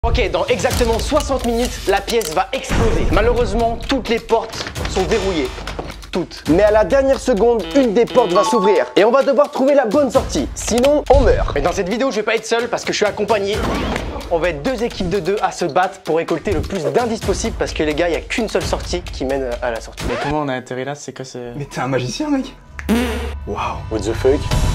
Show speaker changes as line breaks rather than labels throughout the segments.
Ok, dans exactement 60 minutes, la pièce va exploser. Malheureusement, toutes les portes sont verrouillées. Toutes. Mais à la dernière seconde, une des portes va s'ouvrir. Et on va devoir trouver la bonne sortie. Sinon, on meurt. Mais dans cette vidéo, je vais pas être seul parce que je suis accompagné. On va être deux équipes de deux à se battre pour récolter le plus d'indices possible parce que les gars, il n'y a qu'une seule sortie qui mène à la sortie.
Mais comment on a atterri là? C'est quoi ce...
Mais t'es un magicien, mec. Waouh.
What the fuck?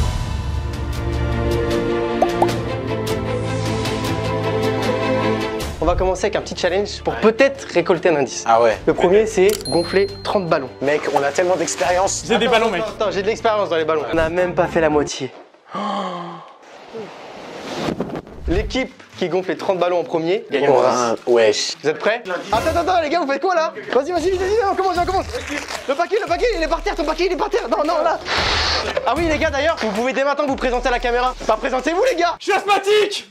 On va commencer avec un petit challenge pour peut-être récolter un indice.
Ah ouais.
Le premier, c'est gonfler 30 ballons.
Mec, on a tellement d'expérience.
J'ai des ballons, mec.
Attends, j'ai de l'expérience dans les ballons. On n'a même pas fait la moitié. L'équipe qui gonfle les 30 ballons en premier gagne un indice.
Wesh.
Vous êtes prêts? Attends, les gars, vous faites quoi là? Vas-y, on commence. Le paquet, il est par terre, ton paquet, il est par terre. Non, là. Ah oui, les gars, d'ailleurs, vous pouvez dès maintenant vous présenter à la caméra. Bah, présentez-vous, les gars.
Je suis asthmatique.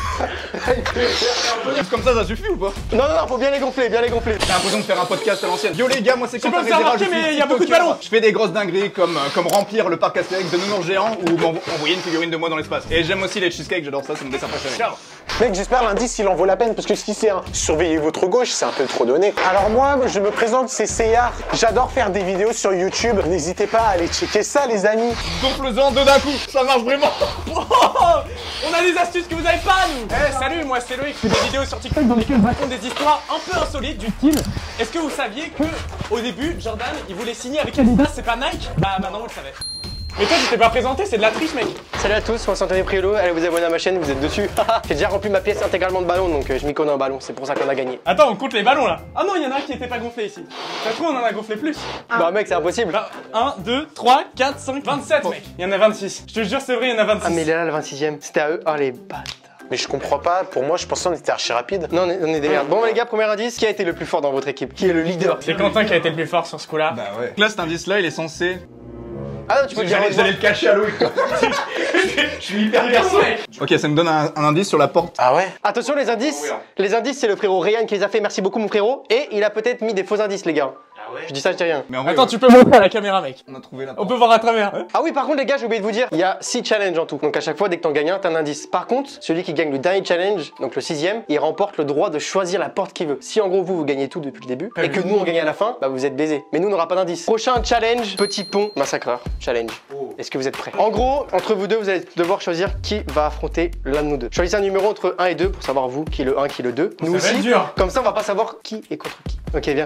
Juste comme ça suffit ou pas?
Non, faut bien les gonfler,
J'ai l'impression de faire un podcast à l'ancienne. Yo les gars, moi c'est Quentin
peux me faire
Rézéra,
remarquer,
je suis
mais il y a beaucoup de
TikToker.
ballons.
Je fais des grosses dingueries comme remplir le parc Astérix de nounours géants ou envoyer une figurine de moi dans l'espace. Et j'aime aussi les cheesecakes, j'adore ça, c'est mon dessin préféré. Ciao.
Mec, j'espère l'indice il en vaut la peine parce que si c'est un surveillez votre gauche, c'est un peu trop donné. Alors moi, je me présente, c'est Seyar. J'adore faire des vidéos sur YouTube. N'hésitez pas à aller checker ça, les amis.
Gonfle-en deux d'un coup, ça marche vraiment.
On a des astuces que vous avez pas, nous. Salut, moi c'est Loïc. Je fais des vidéos sur TikTok dans lesquelles je raconte des histoires un peu insolites du style. Est-ce que vous saviez que au début, Jordan, il voulait signer avec Adidas, c'est pas Nike? Bah maintenant vous le savez. Mais toi, tu t'es pas présenté, c'est de la triche, mec.
Salut à tous, moi c'est Anthony Priolo, allez vous abonner à ma chaîne, vous êtes dessus. J'ai déjà rempli ma pièce intégralement de ballons, donc je m'y connais en ballon, c'est pour ça qu'on a gagné.
Attends, on compte les ballons là. Ah non, il y en a un qui était pas gonflé ici. Ça se trouve, on en a gonflé plus.
Bah mec, c'est impossible.
Bah, 1, 2, 3, 4, 5, 27, mec. Il y en a 26. Je te jure, c'est vrai, il y en a 26.
Ah mais il est là le 26ème, c'était à eux. Oh les bâtards.
Mais je comprends pas, pour moi je pensais qu'on était archi rapide.
Non, on est des merdes. Bon les gars, premier indice, qui a été le plus fort dans votre équipe? Qui est le leader?
C'est Quentin qui a été le plus fort sur ce coup-là.
Bah ouais. Là cet indice là il est censé...
Ah non, tu peux le dire.
J'allais le cacher à Loïc. Je suis hyper perso. Ok, ça me donne un indice sur la porte.
Ah ouais?
Attention les indices. Les indices, c'est le frérot Ryan qui les a fait. Merci beaucoup mon frérot. Et il a peut-être mis des faux indices les gars. Ah ouais? Je dis ça, je dis rien.
Mais en vrai,
Attends, tu peux montrer à la caméra, mec.
on a trouvé la
On
porte.
peut voir à travers.
Ah oui, par contre les gars, j'ai oublié de vous dire, il y a 6 challenges en tout. Donc à chaque fois, dès que t'en gagnes un, t'as un indice. Par contre, celui qui gagne le dernier challenge, donc le 6ème, il remporte le droit de choisir la porte qu'il veut. Si en gros vous gagnez tout depuis le début et que nous on gagne à la fin, bah vous êtes baisés. Mais nous on n'aura pas d'indice. Prochain challenge, petit pont massacreur challenge. Est-ce que vous êtes prêts? En gros, entre vous deux, vous allez devoir choisir qui va affronter l'un de nous deux. Choisissez un numéro entre 1 et 2 pour savoir vous qui est le 1, qui est le 2. Nous
va
aussi.
être dur.
Comme ça, on va pas savoir qui est contre qui. Ok, viens.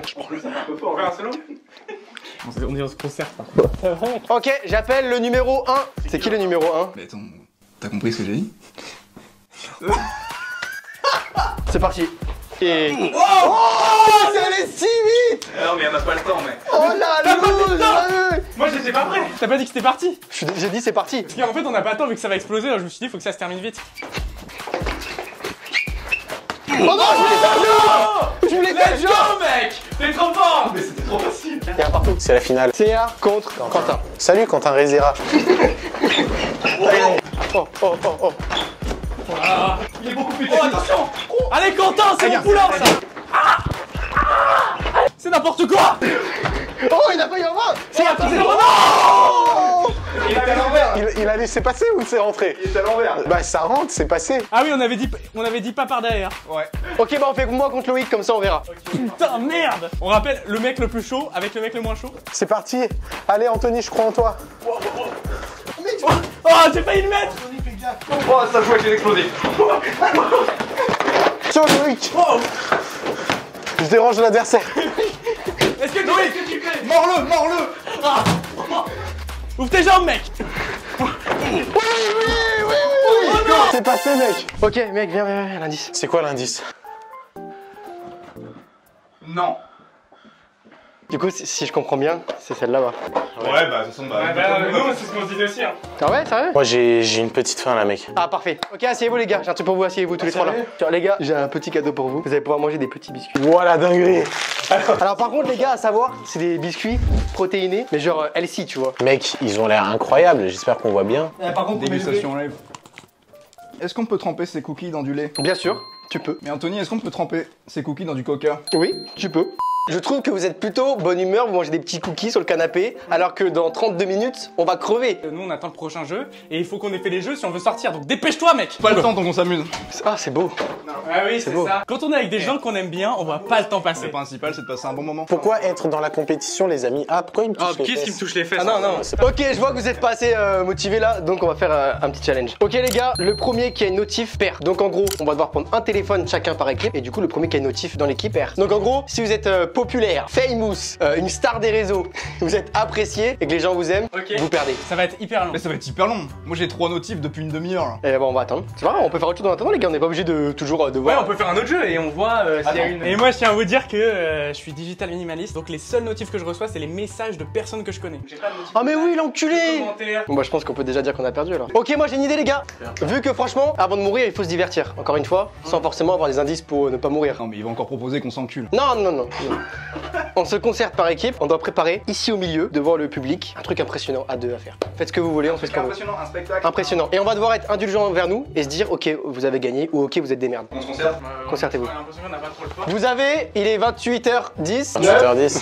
On dit on se concerte.
Ok, j'appelle le numéro 1. C'est qui le numéro 1?
Mais attends, t'as compris ce que j'ai dit?
C'est parti. Et...
Oh,
c'est allé si vite!
Non mais on a pas le temps mec.
Oh la loose!
Moi, j'étais pas prêt. T'as pas dit que c'était parti?
J'ai dit c'est parti.
Parce qu'en fait, on n'a pas le temps vu que ça va exploser. Alors je me suis dit, faut que ça se termine vite.
Oh non, je voulais faire le jeu!
mec. T'es trop fort. Mais c'était trop facile.
Il y a un partout.
C'est la finale.
CA contre Quentin.
Salut Quentin Rézéra.
Oh.
Il est beaucoup plus technique. Oh, attention. Allez, Quentin, c'est mon poulain, ça. C'est n'importe quoi.
Oh, il a failli en voir!
C'est attention.
Il était à l'envers. Il a laissé passer ou c'est rentré?
Il est à l'envers.
Bah ça rentre, c'est passé.
Ah oui, on avait dit pas par derrière.
Ouais.
Ok, bah on fait moi contre Loïc, comme ça on verra.
Putain, merde. On rappelle le mec le plus chaud avec le mec le moins chaud.
C'est parti. Allez Anthony, je crois en toi.
Oh, j'ai failli le mettre.
Oh, ça joue avec les explosifs.
Tiens Loïc. Je dérange l'adversaire.
Est-ce que tu fais? Mords-le. Ah. Ouvre tes jambes, mec.
Oui. C'est passé mec.
Ok, mec, viens, l'indice.
C'est quoi l'indice?
Non.
Du coup, si je comprends bien, c'est celle là-bas.
Ouais, bah de toute façon,
nous, c'est ce qu'on se dit aussi. Hein.
Ah ouais, sérieux?
Moi j'ai une petite faim là mec.
Ah, parfait. Ok, asseyez-vous les gars, j'ai un truc pour vous, asseyez-vous tous les trois là. Tiens, les gars, j'ai un petit cadeau pour vous. Vous allez pouvoir manger des petits biscuits.
Voilà dinguerie.
Alors par contre, les gars, à savoir, c'est des biscuits protéinés, mais genre healthy, tu vois.
Mec, ils ont l'air incroyables, j'espère qu'on voit bien.
Par contre,
dégustation live. Est-ce qu'on peut tremper ces cookies dans du lait?
Bien sûr, tu peux.
Mais Anthony, est-ce qu'on peut tremper ces cookies dans du coca?
Oui, tu peux. Je trouve que vous êtes plutôt bonne humeur, vous mangez des petits cookies sur le canapé, alors que dans 32 minutes, on va crever.
Nous on attend le prochain jeu et il faut qu'on ait fait les jeux si on veut sortir. Donc dépêche-toi mec.
Pas le temps tant qu'on s'amuse.
Ah, c'est beau.
Ah oui, c'est
beau.
ça. Quand on est avec des gens qu'on aime bien, on voit pas le temps passer.
Le principal, c'est de passer un bon moment.
Pourquoi être dans la compétition, les amis? Ah, pourquoi il me touche les
Qu'est-ce qui me
fesses?
touche les fesses?
Ah non, non. Ok, je vois que vous êtes pas assez motivés là, donc on va faire un petit challenge. Ok les gars, le premier qui a une notif perd. Donc en gros, on va devoir prendre un téléphone chacun par équipe, et du coup le premier qui a une notif dans l'équipe perd. Donc en gros, si vous êtes populaire, famous, une star des réseaux, vous êtes apprécié et que les gens vous aiment,
Ok.
vous perdez.
Ça va être hyper long.
Mais ça va être hyper long. Moi j'ai 3 notifs depuis une demi-heure.
Et bon, on va attendre. C'est pas grave, on peut faire autre chose en attendant les gars, on n'est pas obligé de toujours de
Ouais,
voir.
on peut faire un autre jeu et on voit s'il y a une. Et moi, je tiens à vous dire que je suis digital minimaliste, donc les seuls notifs que je reçois, c'est les messages de personnes que je connais. J'ai pas de notifs.
Ah mais oui, l'enculé!
Commentaires.
Bon bah je pense qu'on peut déjà dire qu'on a perdu alors. Ok, moi j'ai une idée les gars. Vu que franchement, avant de mourir, il faut se divertir. Encore une fois, sans forcément avoir des indices pour ne pas mourir.
Non mais il va encore proposer qu'on s'encule.
Non, non, non, non. On se concerte par équipe, on doit préparer ici au milieu, devant le public, un truc impressionnant à deux à faire. Faites ce que vous voulez, on fait ce qu'on veut.
Impressionnant, un spectacle.
Impressionnant. Et on va devoir être indulgent envers nous et se dire ok, vous avez gagné ou ok, vous êtes des merdes.
On se concerte.
Concertez-vous.
J'ai l'impression qu'on n'a pas trop le choix.
Vous avez, il est 28h10.
8h10.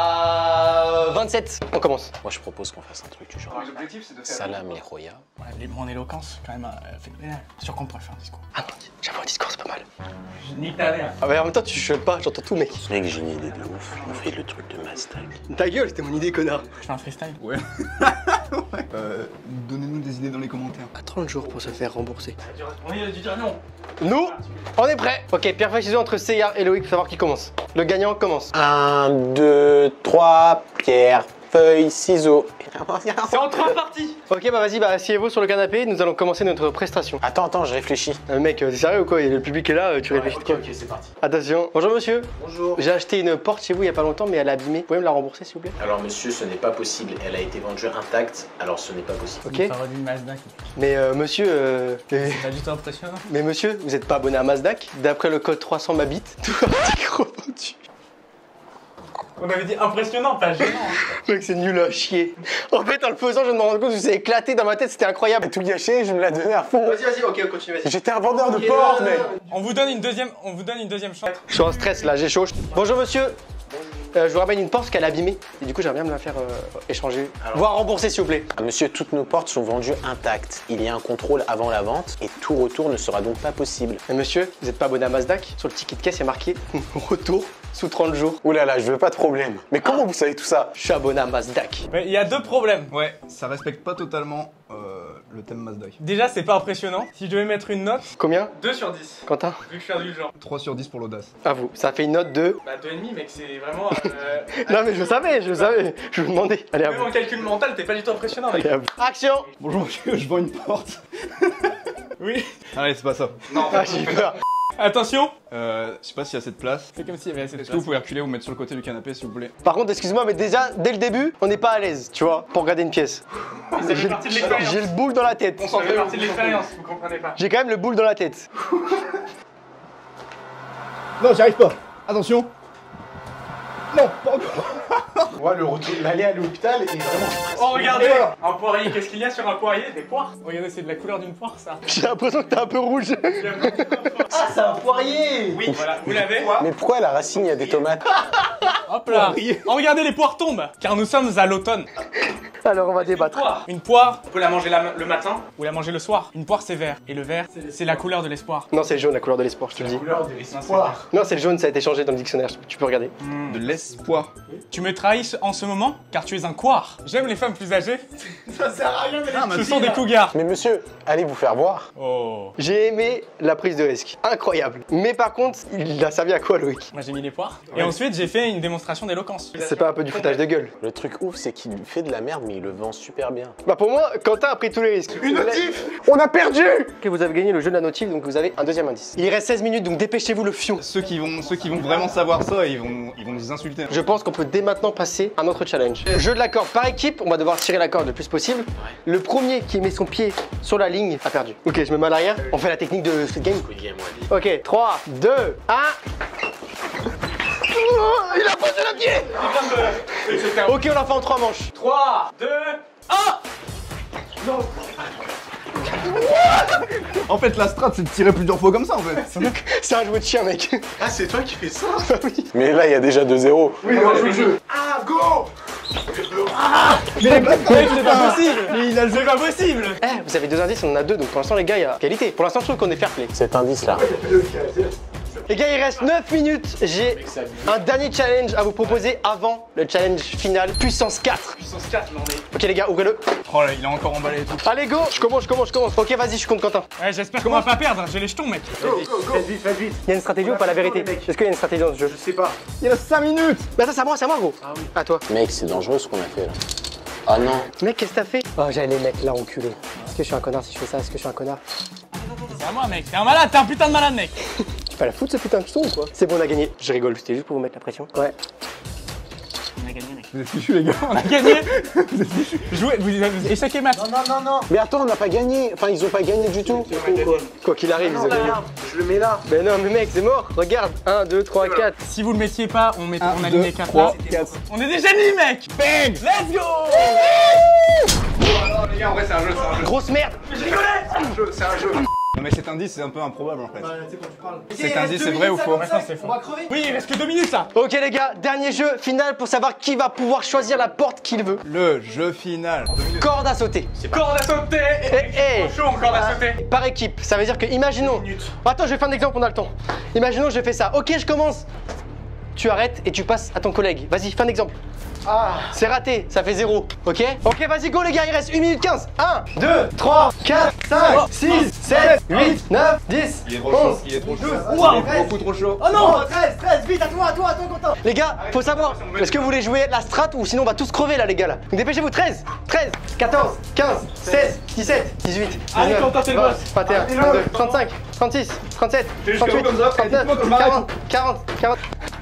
À 27, on commence.
Moi, je propose qu'on fasse un truc du genre.
Les objectifs, c'est de faire.
Salam les Roya.
Ouais, libre en éloquence, quand même, phénoménal. Sûr qu'on pourrait faire un discours.
Ah, j'avoue un discours, c'est pas mal.
Nique ta mère.
Ah mais en même temps, tu chuchotes pas, j'entends tout mec.
Mec, j'ai une idée de ouf. On fait le truc de Mazda.
Ta gueule, c'était mon idée, connard.
Je fais un freestyle.
Ouais. Donnez-nous des idées dans les commentaires.
À 30 jours pour se faire rembourser.
On est du dire non.
Nous, on est prêts. Ok, pierre feuille ciseaux entre Seyar et Loïc pour savoir qui commence. Le gagnant commence.
1, 2, 3, pierre, feuille, ciseaux.
C'est en 3 parties.
Ok, bah vas-y, bah asseyez-vous sur le canapé, nous allons commencer notre prestation.
Attends, je réfléchis.
Mec, t'es sérieux ou quoi? Le public est là, tu réfléchis quoi?
Ok, c'est parti.
Attention. Bonjour monsieur.
Bonjour.
J'ai acheté une porte chez vous il y a pas longtemps, mais elle est abîmée. Vous pouvez me la rembourser s'il vous plaît?
Alors monsieur, ce n'est pas possible. Elle a été vendue intacte, alors ce n'est pas possible.
Ok.
Ça aurait dû une Mazda qui
Mais monsieur,
c'est pas du tout impressionnant.
mais monsieur, vous êtes pas abonné à Mazdac? D'après le code 300 Mabit, tout article revendu.
On avait dit impressionnant, pas gênant.
Mec, c'est nul à chier. En fait, en le faisant, je me rends compte que c'est éclaté dans ma tête, c'était incroyable.
Tout gâché, je me la donnais à fond.
Vas-y, ok, continue, vas-y.
J'étais un vendeur de portes, mec.
On vous donne une deuxième chance.
Je suis en stress là, j'ai chaud. Bonjour monsieur. Je vous ramène une porte qu'elle a abîmée. Et du coup, j'aimerais bien me la faire échanger. Voire rembourser s'il vous plaît.
Monsieur, toutes nos portes sont vendues intactes. Il y a un contrôle avant la vente et tout retour ne sera donc pas possible.
Mais monsieur, vous n'êtes pas abonné à Mazdac? Sur le ticket de caisse, il y a marqué retour sous 30 jours.
Ouh là là, je veux pas de problème. Mais comment vous savez tout ça?
Je suis abonné à Mazdac.
Mais il y a deux problèmes.
Ouais, ça respecte pas totalement le thème Mazda.
Déjà, c'est pas impressionnant. Si je devais mettre une note,
Combien?
2 sur 10.
Quentin?
Vu que je suis indulgent.
3 sur 10 pour l'audace.
À vous. Ça fait une note de.
Bah 2,5 mec, c'est vraiment...
Non mais je savais. Je vous demandais. Allez à
Même
vous.
en calcul mental, t'es pas du tout impressionnant mec.
Allez à vous. Action!
Bonjour monsieur, je vends une porte.
Oui.
Allez, c'est pas ça.
Ah, j'ai peur.
Attention.
Je sais pas s'il y a assez de place.
C'est comme s'il y avait assez de
Est-ce que vous
place.
pouvez reculer ou mettre sur le côté du canapé s'il vous plaît?
Par contre, excuse-moi, mais déjà, dès le début, on n'est pas à l'aise, tu vois, pour regarder une pièce.
Ça fait partie de l'expérience.
J'ai le boule dans la tête.
Ça fait partie de l'expérience, vous comprenez pas.
J'ai quand même le boule dans la tête.
Non, j'y arrive pas. Attention. Non, pas encore.
Moi, le retour de l'aller à l'hôpital est vraiment.
Oh regardez. Un poirier, qu'est-ce qu'il y a sur un poirier? Des poires. Regardez, c'est de la couleur d'une poire ça.
J'ai l'impression que t'es un peu rouge. Ah, c'est un poirier!
Oui, voilà, vous l'avez.
Mais pourquoi à la racine il y a des tomates?
Hop là. Oh regardez, les poires tombent. Car nous sommes à l'automne.
Alors, on va débattre.
Une poire, on peut la manger le matin ou la manger le soir. Une poire, c'est vert. Et le vert, c'est la couleur de l'espoir.
Non, c'est le jaune, la couleur de l'espoir, je te le dis.
Couleur de l'espoir.
Non, c'est le jaune, ça a été changé dans le dictionnaire, tu peux regarder.
De l'espoir.
Tu me trahis en ce moment car tu es un couard. J'aime les femmes plus âgées. Ça sert à rien, mais ce sont des cougars.
Mais monsieur, allez vous faire voir.
Oh.
J'ai aimé la prise de risque. Incroyable. Mais par contre, il a servi à quoi, Loïc?
Moi j'ai mis les poires. Et ensuite j'ai fait une démonstration d'éloquence.
C'est pas un peu du foutage de gueule?
Le truc ouf, c'est qu'il fait de la merde, mais il le vend super bien.
Bah, pour moi, Quentin a pris tous les risques.
Une notif! On a perdu!
Ok, vous avez gagné le jeu de la notif, donc vous avez un deuxième indice. Il reste 16 minutes, donc dépêchez-vous le fion.
Ceux qui vont vraiment savoir ça, ils vont nous insulter.
Je pense qu'on peut dès maintenant passer à notre challenge. Jeu de la corde par équipe, on va devoir tirer la corde le plus possible. Le premier qui met son pied sur la ligne a perdu. Ok, je me mets à l'arrière. On fait la technique de Squid Game. Ok, 3, 2, 1. Il a posé le pied! Ok, on l'a fait en 3 manches.
3, 2, 1.
En fait, la strat, c'est de tirer plusieurs fois comme ça, en fait.
C'est un jouet de chien, mec.
Ah, c'est toi qui fais ça?
Oui.
Mais là, il y a déjà 2-0.
Oui, on joue le jeu.
Ah, go!
Mais mec, c'est pas possible. Mais il a le jeu pas possible.
Eh, vous avez 2 indices, on en a 2, donc pour l'instant, les gars, il y a qualité. Pour l'instant, je trouve qu'on est fair play.
Cet indice-là.
Les gars, il reste 9 minutes. J'ai un dernier challenge à vous proposer avant le challenge final, puissance 4.
Puissance 4, non mais.
Ok, les gars, ouvrez-le.
Oh là, il a encore emballé et tout.
Allez, go. Je commence. Ok, vas-y, je compte Quentin.
Ouais, j'espère qu'on va pas perdre, j'ai les jetons, mec.
Il y a une stratégie ou pas, la vérité? Est-ce qu'il y a une stratégie dans ce jeu?
Je sais pas.
Il reste 5 minutes.
Bah, ça, c'est à moi, gros. Ah oui. À toi.
Mec, c'est dangereux ce qu'on a fait là. Ah non.
Mec, qu'est-ce que t'as fait? Oh, j'allais les mecs là, enculé. Est-ce que je suis un connard si je fais ça? Est-ce que je suis un connard?
C'est à moi, mec. T'es un malade, t'es un putain de malade, mec.
Tu peux la foutre ce putain de son ou quoi? C'est bon, on a gagné. Je rigole, c'était juste pour vous mettre la pression. Ouais.
On a gagné, mec.
Vous êtes fichus, les gars.
On a gagné. Jouez, vous échecquez match.
Non. Mais attends, on n'a pas gagné. Enfin, ils ont pas gagné du tout.
Quoi qu'il arrive, ils ont gagné.
Je le mets là.
Mais non, mais mec, c'est mort. Regarde. 1, 2, 3, 4.
Si vous le mettiez pas, on alignait 4
3,
là.
4.
On est déjà mis, mec. Bang. Let's go.
Non, les gars, en vrai, c'est un jeu,
Grosse merde.
c'est un jeu. Non, mais cet indice, c'est un peu improbable, en fait. Cet indice, c'est vrai ou faux?
C'est faux. Oui, il reste que 2 minutes, ça.
Ok, les gars, dernier jeu final pour savoir qui va pouvoir choisir la porte qu'il veut.
Le jeu final.
Corde à sauter.
Corde à sauter.
Eh,
Chaud, corde à sauter.
par équipe, ça veut dire que, imaginons. Attends, je vais faire un exemple, on a le temps. Imaginons, je fais ça. Ok, je commence. Tu arrêtes et tu passes à ton collègue. Vas-y, fais un exemple. Ah, c'est raté, ça fait 0, ok? Ok, vas-y, go les gars, il reste 1 minute 15. 1, 2, 3, 4, 5, 6, 7, 8, 9, 10,
Il est trop
11.
chaud, il est trop chaud.
Wow.
Il est beaucoup trop chaud.
Oh non.
13, vite, à toi, Quentin. Les gars, faut savoir, est-ce que vous voulez jouer la strat ou sinon on va tous crever là, les gars là? Donc dépêchez-vous, 13, 14, 15, 16, 17, 18, 19,
Allez, Quentin, t'es le
20,
boss.
21, 22, 35, 36, 37,
jusqu'à où
38,
comme ça?
39,
Dites-moi que je m'arrête.
40.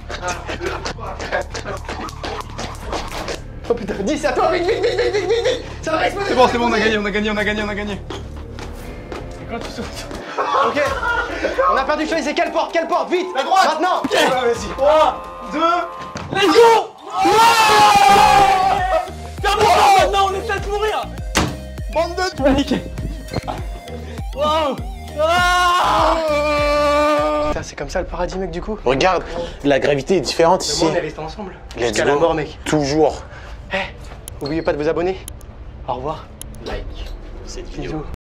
Oh putain, 10, à toi, vite. Ça va exploser.
C'est bon, on a gagné.
Quand tu sautes.
Ok, on a perdu le choix, c'est quelle porte, vite. La droite. Maintenant.
Vas-y.
3, 2, let's go. Ferme-moi maintenant, on essaie de mourir.
Bande de...
Tu m'as niqué. Wow.
Putain, c'est comme ça le paradis, mec, du coup.
Regarde, la gravité est différente ici.
On est restés ensemble.
Let's
Jusqu'à la
go.
mort, mec.
Toujours.
Oubliez pas de vous abonner. Au revoir.
Like cette vidéo.
Bisous.